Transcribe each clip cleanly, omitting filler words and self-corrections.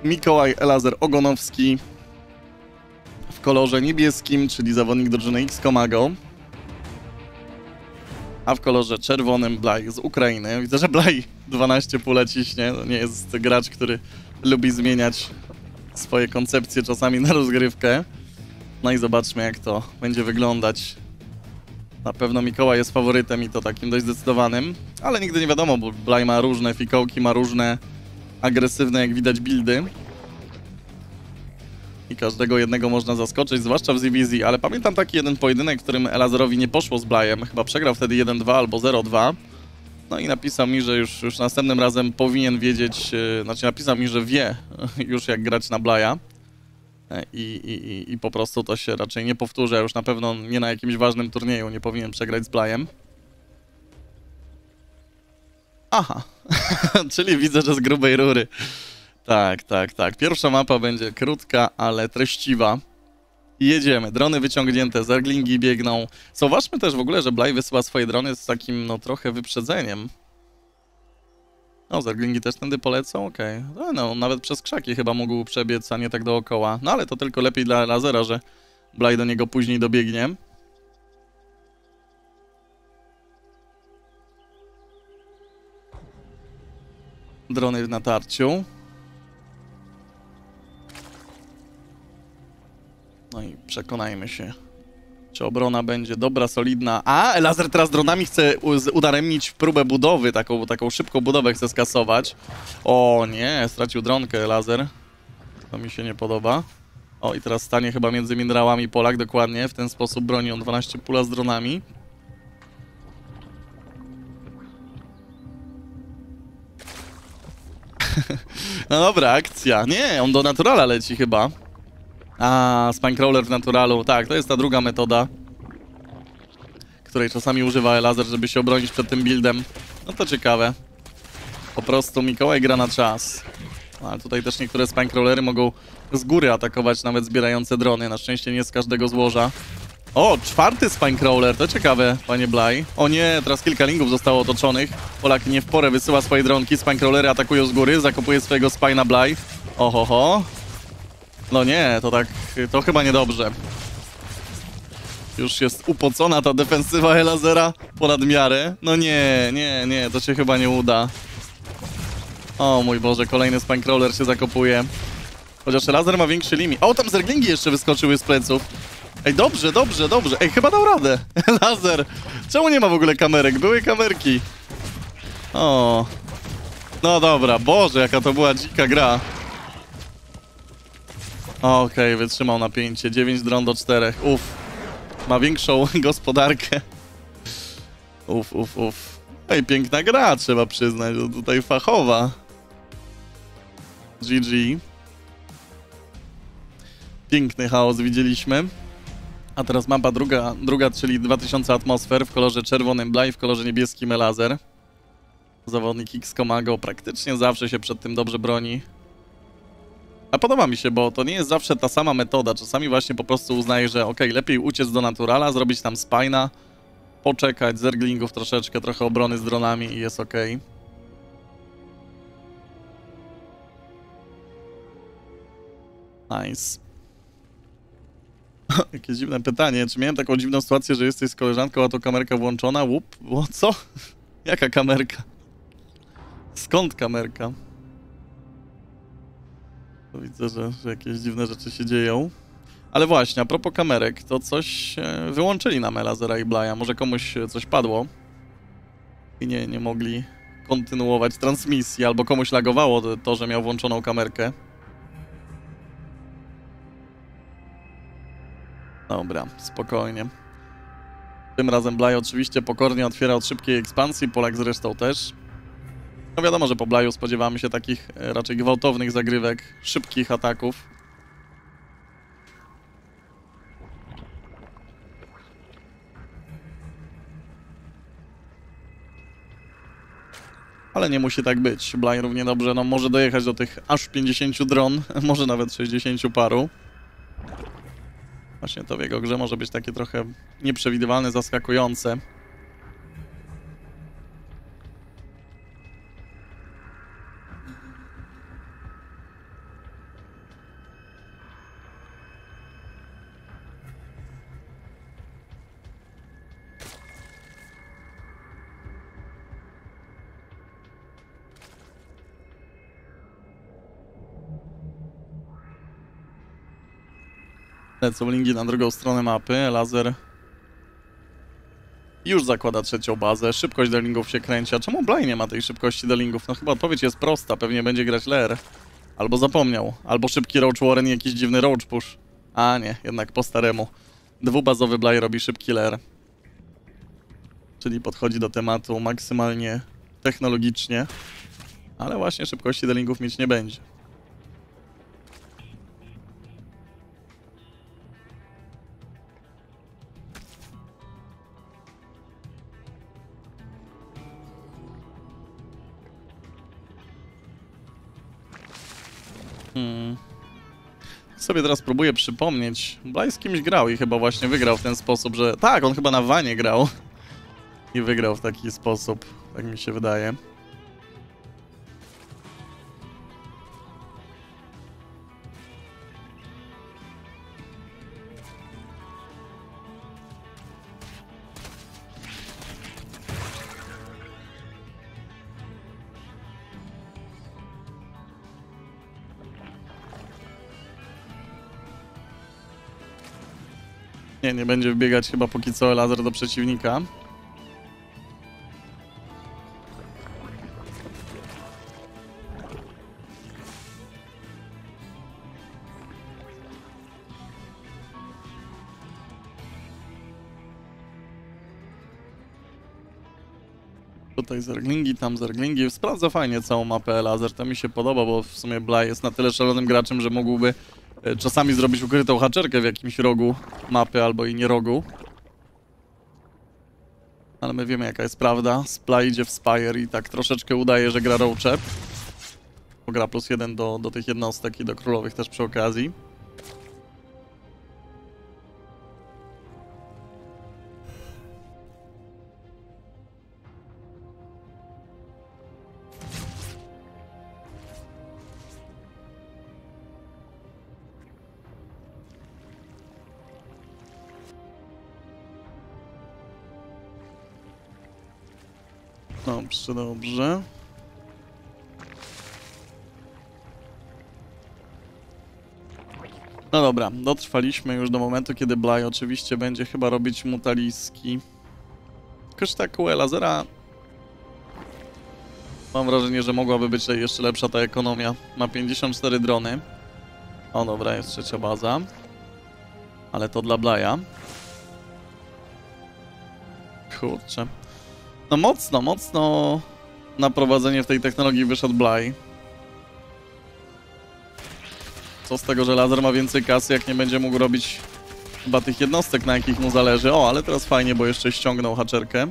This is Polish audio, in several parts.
Mikołaj Elazer Ogonowski w kolorze niebieskim, czyli zawodnik drużyny X-Komago. A w kolorze czerwonym Blaj z Ukrainy. Widzę, że Blaj 12 pula ciśnie. To nie jest gracz, który lubi zmieniać swoje koncepcje czasami na rozgrywkę. No i zobaczmy, jak to będzie wyglądać. Na pewno Mikołaj jest faworytem i to takim dość zdecydowanym. Ale nigdy nie wiadomo, bo Blaj ma różne fikołki, ma różne agresywne, jak widać, buildy. I każdego jednego można zaskoczyć, zwłaszcza w ZVZ, ale pamiętam taki jeden pojedynek, w którym Elazerowi nie poszło z Blajem, chyba przegrał wtedy 1-2 albo 0-2. No i napisał mi, że już następnym razem powinien wiedzieć, znaczy napisał mi, że wie już jak grać na Blaja. I po prostu to się raczej nie powtórzy, a już na pewno nie na jakimś ważnym turnieju nie powinien przegrać z Blajem. Aha, czyli widzę, że z grubej rury. Tak, tak, tak. Pierwsza mapa będzie krótka, ale treściwa. Jedziemy. Drony wyciągnięte, zerglingi biegną. Zauważmy też w ogóle, że Blaj wysyła swoje drony z takim, no, trochę wyprzedzeniem. No, zerglingi też tędy polecą? Okej. Okay. No, nawet przez krzaki chyba mógł przebiec, a nie tak dookoła. No, ale to tylko lepiej dla Lazera, że Blaj do niego później dobiegnie. Drony w natarciu. No i przekonajmy się, czy obrona będzie dobra, solidna. A, Elazer teraz dronami chce udaremnić próbę budowy, taką szybką budowę chce skasować. O nie, stracił dronkę Elazer. To mi się nie podoba. O, i teraz stanie chyba między minerałami Polak, dokładnie. W ten sposób broni on 12 pula z dronami. No dobra, akcja. Nie, on do naturala leci chyba. A, Spinecrawler w naturalu. Tak, to jest ta druga metoda, której czasami używa Elazer, żeby się obronić przed tym buildem. No to ciekawe. Po prostu Mikołaj gra na czas. Ale tutaj też niektóre Spinecrawlery mogą z góry atakować, nawet zbierające drony. Na szczęście nie z każdego złoża. O, czwarty Spinecrawler, to ciekawe, panie Blaj. O nie, teraz kilka lingów zostało otoczonych. Polak nie w porę wysyła swoje dronki. Spinecrawlery atakują z góry, zakopuje swojego Spina Blaj. Ohoho. No nie, to tak, to chyba niedobrze. Już jest upocona ta defensywa Elazera ponad miarę. No nie, nie, nie, to się chyba nie uda. O mój Boże, kolejny Spinecrawler się zakopuje. Chociaż Elazer ma większy limit. O, tam zerglingi jeszcze wyskoczyły z pleców. Ej, dobrze, dobrze, dobrze. Ej, chyba dał radę. Elazer. Czemu nie ma w ogóle kamerek? Były kamerki. O. No dobra, Boże, jaka to była dzika gra. Okej, wytrzymał napięcie. 9 dron do 4. Uff. Ma większą gospodarkę. Uff, uff, uff. Ej, piękna gra, trzeba przyznać. To tutaj fachowa. GG. Piękny chaos widzieliśmy. A teraz mapa druga, czyli 2000 atmosfer w kolorze czerwonym Blaj, w kolorze niebieskim Elazer. Zawodnik X-Komago praktycznie zawsze się przed tym dobrze broni. A podoba mi się, bo to nie jest zawsze ta sama metoda. Czasami właśnie po prostu uznaję, że okej, lepiej uciec do naturala, zrobić tam spina, poczekać, zerglingów troszeczkę, trochę obrony z dronami i jest okej. Nice. Jakieś dziwne pytanie. Czy miałem taką dziwną sytuację, że jesteś z koleżanką, a to kamerka włączona? Łup? Co? Jaka kamerka? Skąd kamerka? To widzę, że jakieś dziwne rzeczy się dzieją. Ale właśnie, a propos kamerek, to coś wyłączyli nam Elazera i Blaja. Może komuś coś padło i nie mogli kontynuować transmisji, albo komuś lagowało to, że miał włączoną kamerkę. Dobra, spokojnie. Tym razem Blaj oczywiście pokornie otwiera od szybkiej ekspansji, Polak zresztą też. No wiadomo, że po Blaju spodziewamy się takich raczej gwałtownych zagrywek, szybkich ataków. Ale nie musi tak być. Blaj równie dobrze no, może dojechać do tych aż 50 dron, może nawet 60 paru. Właśnie to w jego grze może być takie trochę nieprzewidywalne, zaskakujące. Lecą linki na drugą stronę mapy. Laser już zakłada trzecią bazę. Szybkość delingów się kręci. A czemu Bly nie ma tej szybkości delingów? No chyba odpowiedź jest prosta. Pewnie będzie grać Lair. Albo zapomniał. Albo szybki Roach Warren i jakiś dziwny Roach Push. A nie, jednak po staremu. Dwubazowy Bly robi szybki Lair. Czyli podchodzi do tematu maksymalnie technologicznie. Ale właśnie szybkości delingów mieć nie będzie. Sobie teraz próbuję przypomnieć. Bly z kimś grał i chyba właśnie wygrał w ten sposób, że... Tak, on chyba na Wanie grał. I wygrał w taki sposób. Tak mi się wydaje. Nie będzie wbiegać chyba póki co laser do przeciwnika. Tutaj zerglingi, tam zerglingi. Sprawdza fajnie całą mapę laser. To mi się podoba, bo w sumie Bly jest na tyle szalonym graczem, że mógłby czasami zrobić ukrytą haczerkę w jakimś rogu mapy albo i nie rogu. Ale my wiemy jaka jest prawda. Bly idzie w Spire i tak troszeczkę udaje, że gra Roachem. Bo gra +1 do tych jednostek i do królowych też przy okazji. Dobrze, dobrze. No dobra, dotrwaliśmy już do momentu, kiedy Bly oczywiście będzie chyba robić mutaliski. Kosztakułę lasera. Mam wrażenie, że mogłaby być jeszcze lepsza ta ekonomia. Ma 54 drony. O dobra, jest trzecia baza. Ale to dla Bly'a. Kurczę. No mocno na prowadzenie w tej technologii wyszedł Bly. Co z tego, że laser ma więcej kasy, jak nie będzie mógł robić chyba tych jednostek, na jakich mu zależy. O, ale teraz fajnie, bo jeszcze ściągnął haczerkę.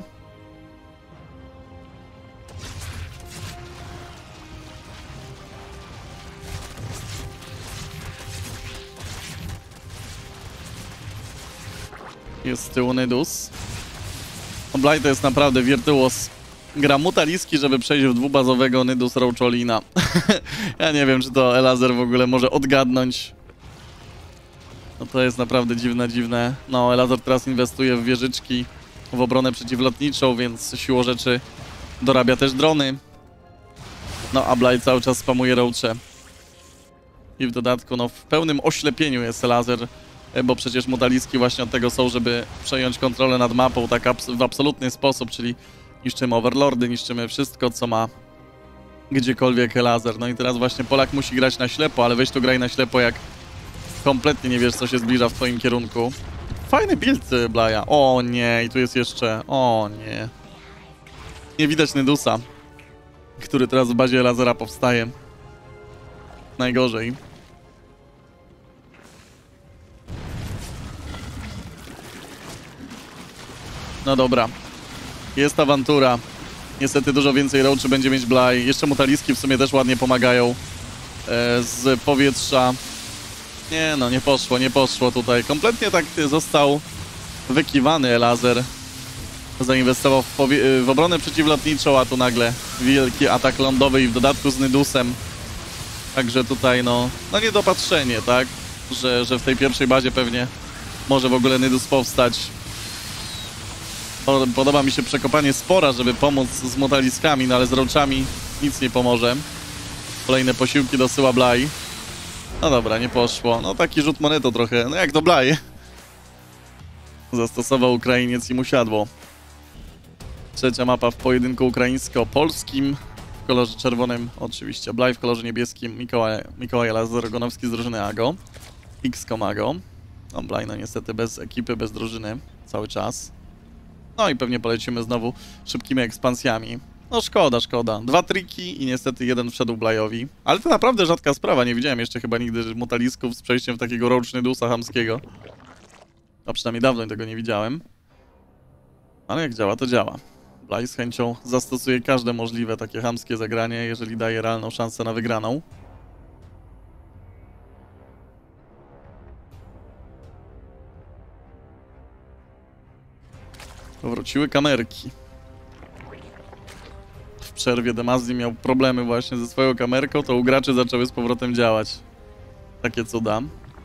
Jest z tyłu Nidus. Bly to jest naprawdę wirtuos. Gra mutaliski, żeby przejść w dwubazowego Nidus Roacholina. Ja nie wiem, czy to Elazer w ogóle może odgadnąć. No to jest naprawdę dziwne. No, Elazer teraz inwestuje w wieżyczki, w obronę przeciwlotniczą, więc siłą rzeczy dorabia też drony. No, a Bly cały czas spamuje Roache. I w dodatku, no, w pełnym oślepieniu jest Elazer, bo przecież mutaliski właśnie od tego są, żeby przejąć kontrolę nad mapą tak w absolutny sposób, czyli niszczymy overlordy, niszczymy wszystko, co ma gdziekolwiek laser. No i teraz właśnie Polak musi grać na ślepo, ale weź tu graj na ślepo, jak kompletnie nie wiesz, co się zbliża w twoim kierunku. Fajny build Bly'a. O nie, i tu jest jeszcze... O nie. Nie widać Nidusa, który teraz w bazie lasera powstaje. Najgorzej. No dobra. Jest awantura. Niestety dużo więcej Roachy będzie mieć Bly. Jeszcze mutaliski w sumie też ładnie pomagają. Z powietrza. Nie no, nie poszło tutaj. Kompletnie tak został wykiwany Elazer. Zainwestował w obronę przeciwlotniczą, a tu nagle wielki atak lądowy i w dodatku z Nidusem. Także tutaj no niedopatrzenie, tak? Że w tej pierwszej bazie pewnie może w ogóle Nidus powstać. Podoba mi się przekopanie spora, żeby pomóc z mutaliskami, no ale z Roachami nic nie pomoże. Kolejne posiłki dosyła Bly. No dobra, nie poszło. No taki rzut monetą trochę, no jak to Blaj. Zastosował Ukrainiec i mu siadło. Trzecia mapa w pojedynku ukraińsko-polskim. W kolorze czerwonym oczywiście Blaj, w kolorze niebieskim Mikołaj Lazer-Gonowski z drużyny AGO. XCOM AGO. No Blaj no niestety bez ekipy, bez drużyny cały czas. No i pewnie polecimy znowu szybkimi ekspansjami. No szkoda, szkoda. 2 triki i niestety 1 wszedł Blajowi. Ale to naprawdę rzadka sprawa, nie widziałem jeszcze chyba nigdy mutalisków z przejściem w takiego rocznydusa chamskiego. A przynajmniej dawno tego nie widziałem. Ale jak działa, to działa. Blaj z chęcią zastosuje każde możliwe takie chamskie zagranie, jeżeli daje realną szansę na wygraną. Powróciły kamerki. W przerwie Demazi miał problemy właśnie ze swoją kamerką, to u graczy zaczęły z powrotem działać. Takie cuda.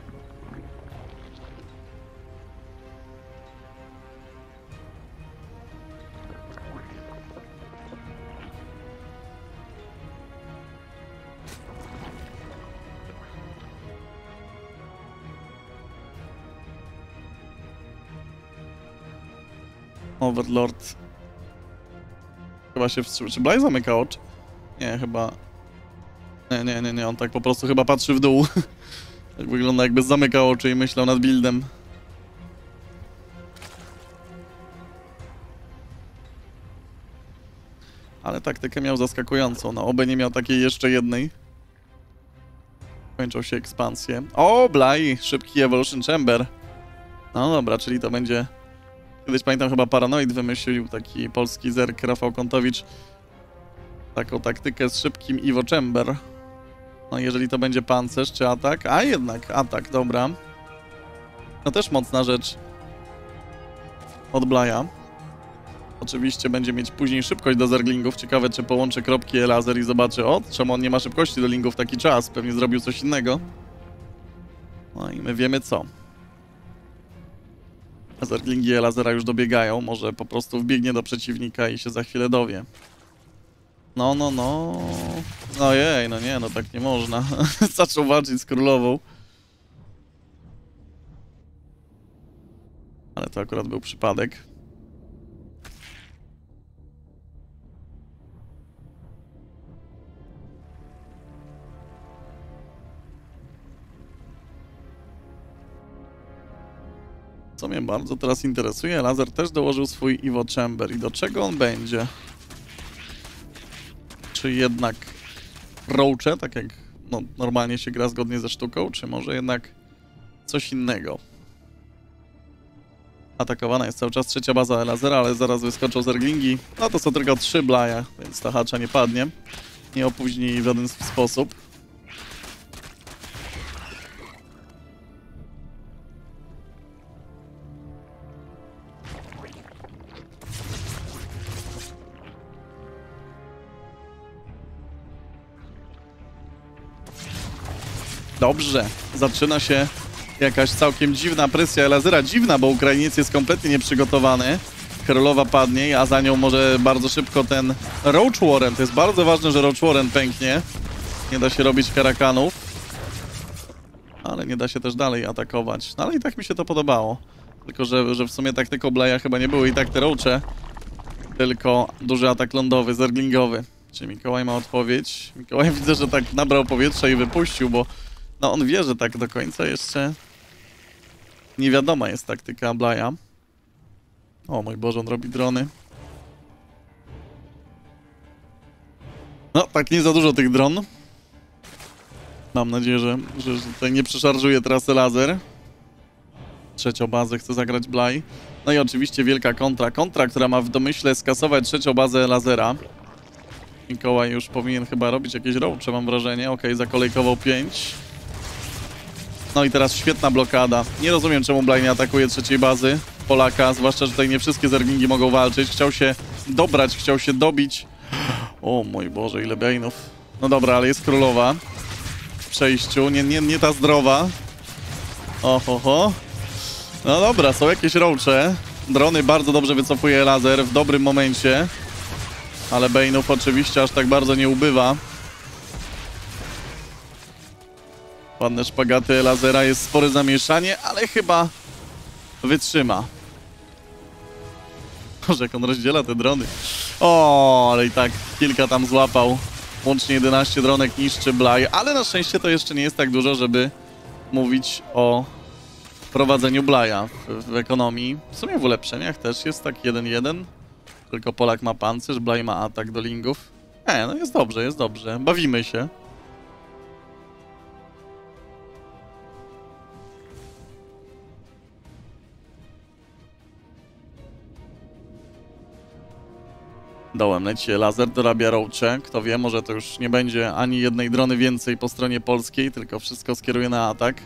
Overlord. Chyba się wstrzymał. Czy Blaj zamyka oczy? Nie, chyba... Nie, on tak po prostu chyba patrzy w dół. Tak wygląda, jakby zamykał oczy i myślał nad buildem. Ale taktykę miał zaskakującą, no oby nie miał takiej jeszcze jednej. Kończą się ekspansje. O, Blaj! Szybki Evolution Chamber. No dobra, czyli to będzie... Kiedyś pamiętam chyba Paranoid wymyślił, taki polski zerk Rafał Kątowicz, taką taktykę z szybkim Evo Chamber. No jeżeli to będzie pancerz czy atak, a jednak atak, dobra. No też mocna rzecz od Blaja. Oczywiście będzie mieć później szybkość do zerglingów. Ciekawe, czy połączy kropki laser i zobaczy, o, czemu on nie ma szybkości do lingów w taki czas. Pewnie zrobił coś innego. No i my wiemy co. Zerglingi lasera już dobiegają, może po prostu wbiegnie do przeciwnika i się za chwilę dowie. No. Ojej, no nie, no tak nie można. Zaczął walczyć z królową. Ale to akurat był przypadek. Co mnie bardzo teraz interesuje, Lazer też dołożył swój Evo Chamber. I do czego on będzie? Czy jednak roache, tak jak no, normalnie się gra zgodnie ze sztuką, czy może jednak coś innego? Atakowana jest cały czas trzecia baza Lazera, ale zaraz wyskoczą zerglingi. No to są tylko 3 Blaja, więc ta hacza nie padnie. Nie opóźni jej w żaden sposób. Dobrze, zaczyna się jakaś całkiem dziwna presja Lazera. Dziwna, bo Ukrainiec jest kompletnie nieprzygotowany. Królowa padnie, a za nią może bardzo szybko ten Roach Warren. To jest bardzo ważne, że Roach Warren pęknie. Nie da się robić karakanów. Ale nie da się też dalej atakować. No ale i tak mi się to podobało. Tylko, że w sumie taktyką Blaja chyba nie były i tak te Roache. Tylko duży atak lądowy, zerglingowy. Czy Mikołaj ma odpowiedź? Mikołaj widzę, że tak nabrał powietrza i wypuścił, bo no on wie, że tak do końca jeszcze nie wiadoma jest taktyka Blaja. O mój Boże, on robi drony. No, tak nie za dużo tych dron. Mam nadzieję, że tutaj nie przeszarżuje trasy laser. Trzecią bazę chce zagrać Blaj. No i oczywiście wielka kontra. Kontra, która ma w domyśle skasować trzecią bazę lasera. Mikołaj już powinien chyba robić jakieś roache, mam wrażenie. Okej, zakolejkował 5. No i teraz świetna blokada. Nie rozumiem, czemu Blaj nie atakuje trzeciej bazy Polaka, zwłaszcza, że tutaj nie wszystkie zerglingi mogą walczyć. Chciał się dobrać, chciał się dobić. O mój Boże, ile Bane'ów. No dobra, ale jest królowa w przejściu. Nie ta zdrowa. Oho. No dobra, są jakieś roache. Drony bardzo dobrze wycofuje laser w dobrym momencie. Ale Bane'ów oczywiście aż tak bardzo nie ubywa. Ładne szpagaty lasera, jest spore zamieszanie, ale chyba wytrzyma. Boże, jak on rozdziela te drony. O, ale i tak kilka tam złapał. Łącznie 11 dronek niszczy Bly, ale na szczęście to jeszcze nie jest tak dużo, żeby mówić o prowadzeniu Bly'a w ekonomii. W sumie w ulepszeniach też jest tak 1-1. Tylko Polak ma pancerz, Bly ma atak do lingów. No jest dobrze, jest dobrze. Bawimy się. Dołem leci laser, dorabia roache. Kto wie, może to już nie będzie ani jednej drony więcej po stronie polskiej, tylko wszystko skieruje na atak.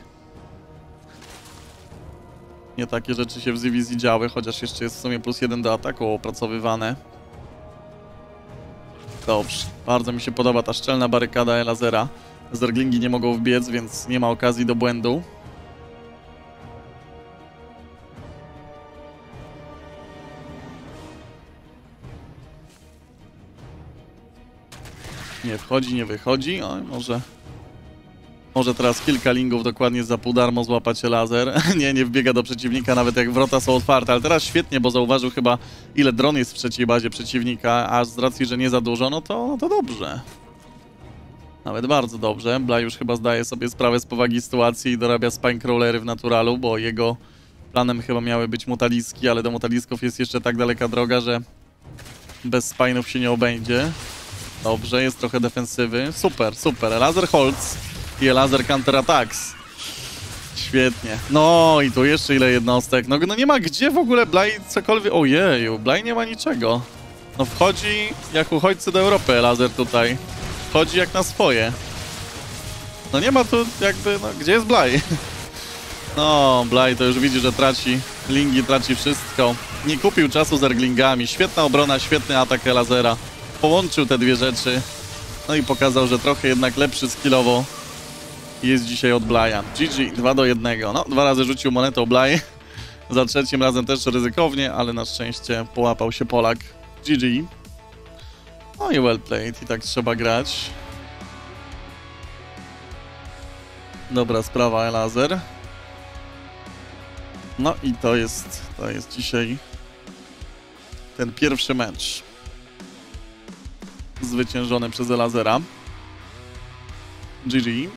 Nie takie rzeczy się w Zivizji działy, chociaż jeszcze jest w sumie +1 do ataku opracowywane. Dobrze, bardzo mi się podoba ta szczelna barykada lasera. Zerglingi nie mogą wbiec, więc nie ma okazji do błędu. Nie wchodzi, nie wychodzi. Oj, może teraz kilka lingów dokładnie za pół darmo złapać laser. Nie wbiega do przeciwnika, nawet jak wrota są otwarte. Ale teraz świetnie, bo zauważył chyba, ile dron jest w trzeciej bazie przeciwnika, a z racji, że nie za dużo, no to dobrze. Nawet bardzo dobrze. Bly już chyba zdaje sobie sprawę z powagi sytuacji i dorabia spine-crawlery w naturalu, bo jego planem chyba miały być mutaliski, ale do mutalisków jest jeszcze tak daleka droga, że bez spine'ów się nie obędzie. Dobrze, jest trochę defensywy. Super, super. Laser holds i laser counter attacks. Świetnie. No i tu jeszcze ile jednostek. No nie ma gdzie w ogóle Bly cokolwiek... Ojeju, Bly nie ma niczego. No wchodzi jak uchodźcy do Europy laser tutaj. Wchodzi jak na swoje. No nie ma tu jakby... No gdzie jest Bly? No, Bly to już widzi, że traci lingi, traci wszystko. Nie kupił czasu z erglingami. Świetna obrona, świetny atak lasera. Połączył te dwie rzeczy. No i pokazał, że trochę jednak lepszy skillowo jest dzisiaj od Bly'a. GG, 2-1. No, 2 razy rzucił monetą Bly. Za trzecim razem też ryzykownie, ale na szczęście połapał się Polak. GG. No i well played. I tak trzeba grać. Dobra sprawa, laser. No i to jest dzisiaj ten pierwszy mecz zwyciężony przez lasera. GG.